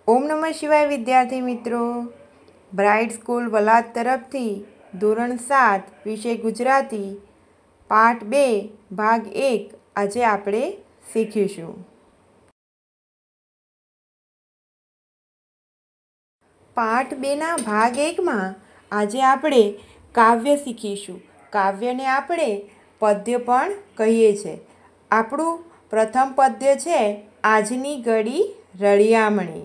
ओम नमः शिवाय विद्यार्थी मित्रों, ब्राइट स्कूल वलाद तरफथी धोरण 7 विषय गुजराती पाठ 2 भाग 1 आजे आपणे शीखीशुं। पाठ 2 ना भाग 1 में आजे आपणे काव्य शीखीशुं। काव्यने आपणे पद्य पण कहीए छे। आपणुं प्रथम पद्य छे આજની ઘડી રળિયામણી।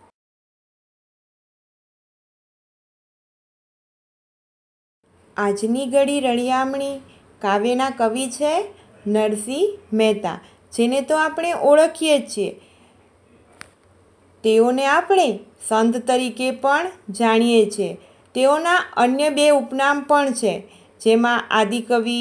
આજની ઘડી રળિયામણી કાવ્યના કવિ છે નરસિંહ મહેતા, જેને તો આપણે ઓળખીએ જ છીએ। તેઓને આપણે સંત તરીકે પણ જાણીએ છીએ। તેઓના અન્ય બે ઉપનામ પણ છે, જેમાં આદિકવિ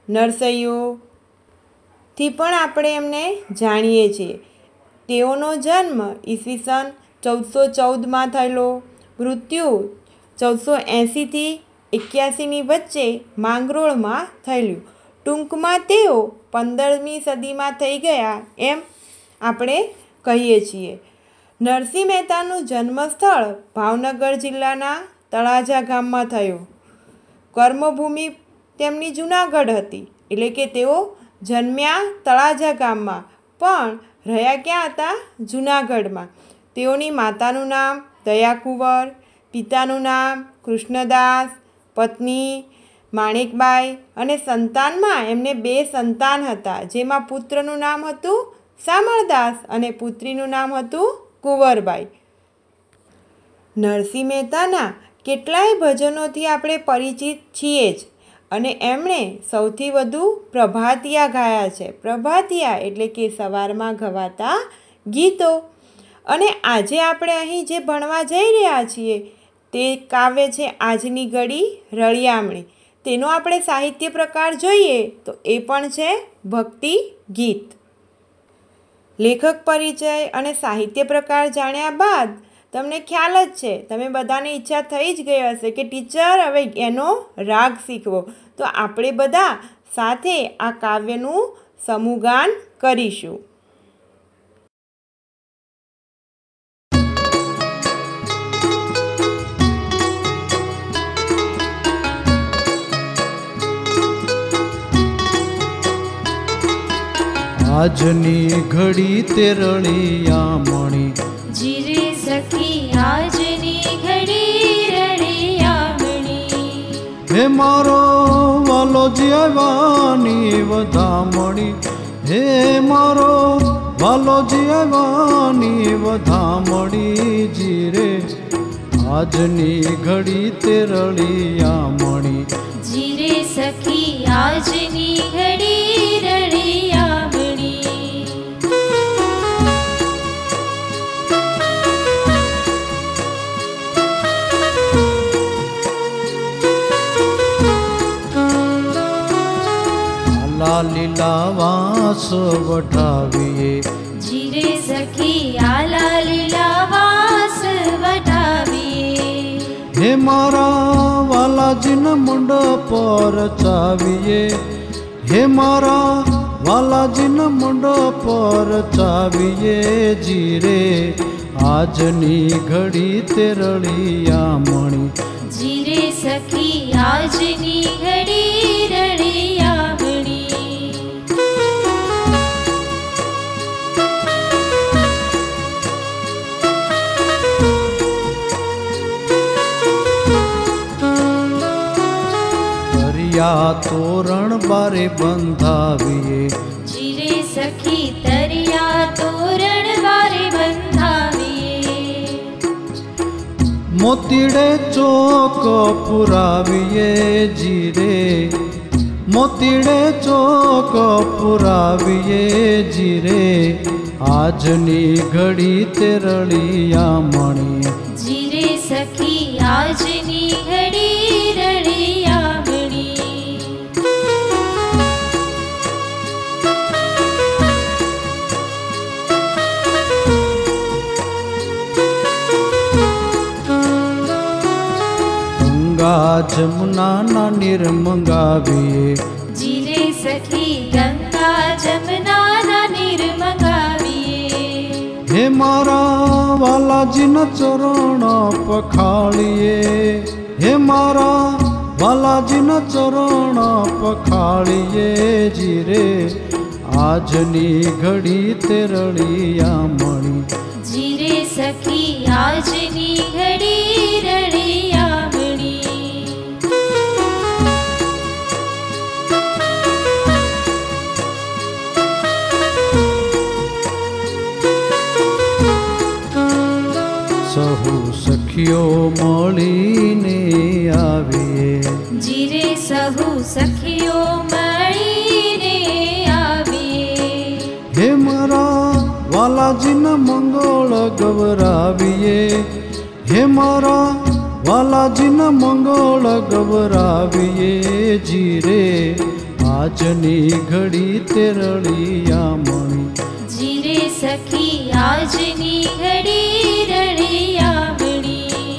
નરસૈયોથી પણ આપણે એમને જાણીએ છીએ। તેઓનો જન્મ ઈસવીસન 1414 થયેલો, મૃત્યુ 1480 થી 81 વચ્ચે માંગરોળમાં થયેલું। ટૂંકમાં તેઓ 15મી સદીમાં થઈ ગયા એમ આપણે કહીએ છીએ। નરસિંહ મહેતાનું જન્મસ્થળ ભાવનગર જિલ્લાના તળાજા ગામમાં થયું। કર્મભૂમિ તેમની જૂનાગઢ હતી, એટલે કે તેઓ જન્મ્યા તળાજા ગામમાં પણ રહ્યા ક્યાં હતા? જૂનાગઢમાં। તેઓની માતાનું નામ દયાકુંવર, પિતાનું નામ કૃષ્ણદાસ, પત્ની માણેકબાઈ અને સંતાનમાં એમને 2 સંતાન હતા, જેમાં પુત્રનું નામ હતું શામળદાસ અને પુત્રીનું નામ હતું કુંવરબાઈ। નરસિંહ મહેતાના કેટલાય ભજનોથી આપણે પરિચિત છીએ જ, અને એમણે સૌથી વધુ પ્રભાતિયા ગાયા છે। પ્રભાતિયા એટલે કે સવારમાં ગવાતા ગીતો। અને આજે આપણે અહીં જે ભણવા જઈ રહ્યા છીએ તે કાવ્ય છે આજની ઘડી રળિયામણી। તેનો આપણે સાહિત્ય પ્રકાર જોઈએ તો એ પણ છે ભક્તિ ગીત। લેખક પરિચય અને સાહિત્ય પ્રકાર જાણ્યા બાદ તમને ખ્યાલ જ છે, તમે બધાને ઈચ્છા થઈ જ ગઈ હશે કે ટીચર હવે એનો રાગ શીખવો। તો આપણે બધા સાથે આ કાવ્યનું સમૂહગાન કરીશું। આજની ઘડી તે રળિયામણી, જીરે સખી આજની ઘડી રળિયામણી। હે મારો વાલો જીવાની વધામણી, હે મારો વાલો જીવાની વધામણી। જીરે આજની ઘડી તે રળિયામણી, જીરે સખી આજની ઘડી રળિયામણી। લીલા વાસ વઢાવીએ, જીરે સખી આલા લીલા વાસ વઢાવીએ। હે મારા વાલાજીના મંડપ પર ચાવીએ, હે મારા વાલાજીના મંડપ પર ચાવીએ। જીરે આજની ઘડી તે રળિયામણી, જીરે સખી આજની ઘડી રળિયામણી। તોરણ બારે બંધાવીએ, જીરે સખી તરિયા તોરણ બારે બંધાવીએ। મોતીડે ચોક પુરાવીએ, જીરે મોતીડે ચોક પુરાવીએ। જીરે આજની ઘડી તે રળિયામણી, જીરે સખી આજની ઘડી રળિયામણી। ગંગા જમુનાના નીર મંગાવીએ, જીરે સખી ગંગા જમનાના નીર મંગાવીએ। હે મારા વાલાજીના ચરણ પખાળીએ, હે મારા વાલાજીના ચરણ પખાળીએ જીરે, આજની ઘડી તે રળિયામણી, જીરે સખી આજની ઘડી રળિયામણી. સહુ સખીઓ મળીને આવીએ, જીરે સહુ સખીઓ મળીને આવીએ. હે મારા વાલાજીના મંગળ ગવરાવીએ, હે મારા વાલાજીના મંગળ ગવરાવીએ જીરે, આજની ઘડી તે રળિયામણી, જીરે સખી આજની ઘડી રળિયામણી.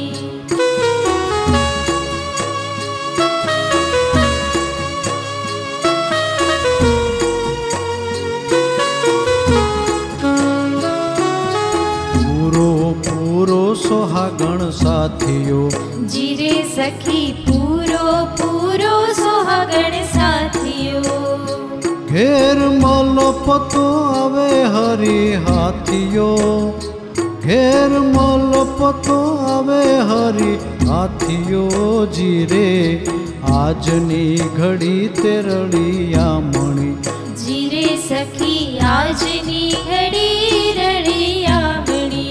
પૂરો સોહાગણ સાથીઓ, જીરે સખી પૂરો પૂરો સોહાગણ સાથીઓ. ઘેર મલપતો આવે હરી હાથીઓ, ઘેર મલપતો આવે હરી હાથીઓ જીરે, આજની ઘડી તે રળિયામણી, જીરે સખી આજની ઘડી રળિયામણી.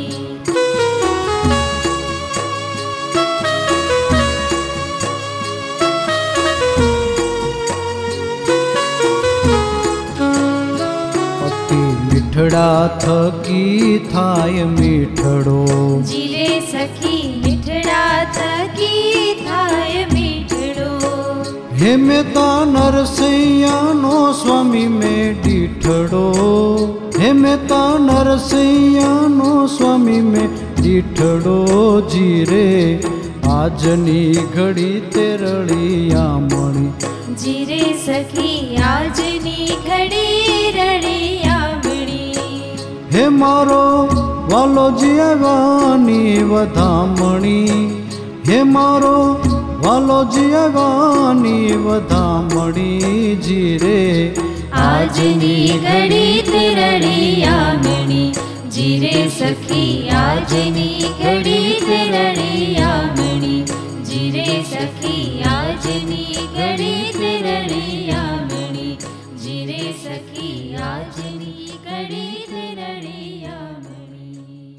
અતિ મીઠડા થકી થાય મીઠડો, જીરે સખી મીઠડા થકી થાય મીઠડો. હે મેતા નરસૈયાનો સ્વામી મેં દીઠડો, હે મેતા નરસૈયાનો સ્વામી મેં દીઠડો જીરે, આજની ઘડી તે રળિયામણી, જીરે સખી આજની ઘડી રળિયામણી. હે મારો વાલોજી આવ્યાની વધામણી, હે મારો વાલોજી આવ્યાની વધામણી જીરે, આજની ઘડી તે રળિયામણી, જીરે સખી આજની ઘડી તે રળિયામણી, જીરે સખી આજની ઘડી તે રળિયામણી, જીરે સખી આજની ઘડી તે રળિયામણી.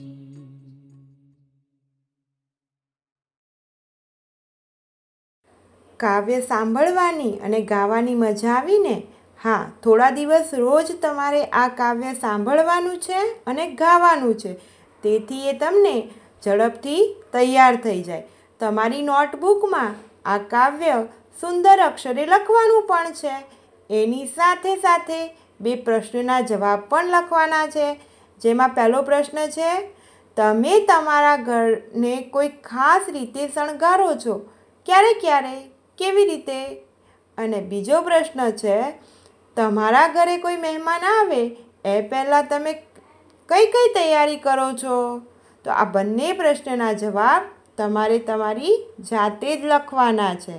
કાવ્ય સાંભળવાની અને ગાવાની મજા આવીને? હા, થોડા દિવસ રોજ તમારે આ કાવ્ય સાંભળવાનું છે અને ગાવાનું છે, તેથી એ તમને ઝડપથી તૈયાર થઈ જાય. તમારી નોટબુકમાં આ કાવ્ય સુંદર અક્ષરે લખવાનું પણ છે. એની સાથે સાથે 2 પ્રશ્નના જવાબ પણ લખવાના છે. જેમાં પહેલો પ્રશ્ન છે, તમે તમારા ઘરને કોઈ ખાસ રીતે શણગારો છો? ક્યારે ક્યારે? કેવી રીતે? અને બીજો પ્રશ્ન છે, તમારા ઘરે કોઈ મહેમાન આવે એ પહેલાં તમે કઈ કઈ તૈયારી કરો છો? તો આ બંને પ્રશ્નના જવાબ તમારે તમારી જાતે જ લખવાના છે.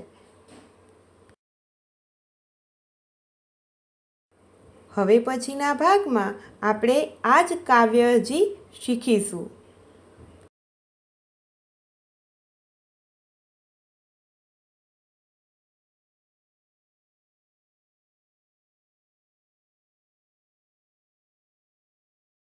હવે પછીના ભાગમાં આપણે આ જ કાવ્ય હજી શીખીશું.